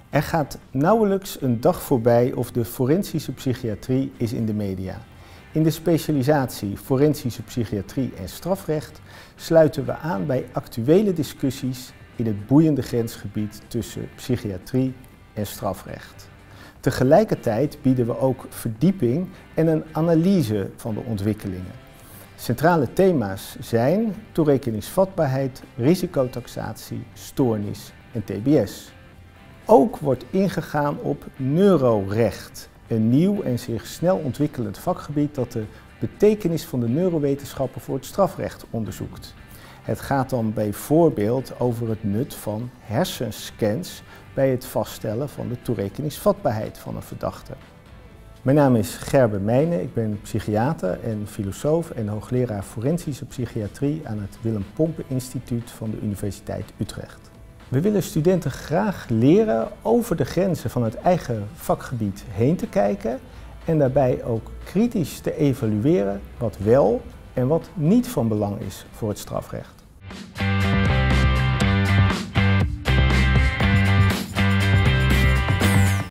Er gaat nauwelijks een dag voorbij of de forensische psychiatrie is in de media. In de specialisatie Forensische Psychiatrie en Strafrecht sluiten we aan bij actuele discussies in het boeiende grensgebied tussen psychiatrie en strafrecht. Tegelijkertijd bieden we ook verdieping en een analyse van de ontwikkelingen. Centrale thema's zijn toerekeningsvatbaarheid, risicotaxatie, stoornis en TBS. Ook wordt ingegaan op neurorecht, een nieuw en zich snel ontwikkelend vakgebied dat de betekenis van de neurowetenschappen voor het strafrecht onderzoekt. Het gaat dan bijvoorbeeld over het nut van hersenscans bij het vaststellen van de toerekeningsvatbaarheid van een verdachte. Mijn naam is Gerben Meijnen, ik ben psychiater en filosoof en hoogleraar forensische psychiatrie aan het Willem Pompe Instituut van de Universiteit Utrecht. We willen studenten graag leren over de grenzen van het eigen vakgebied heen te kijken en daarbij ook kritisch te evalueren wat wel en wat niet van belang is voor het strafrecht.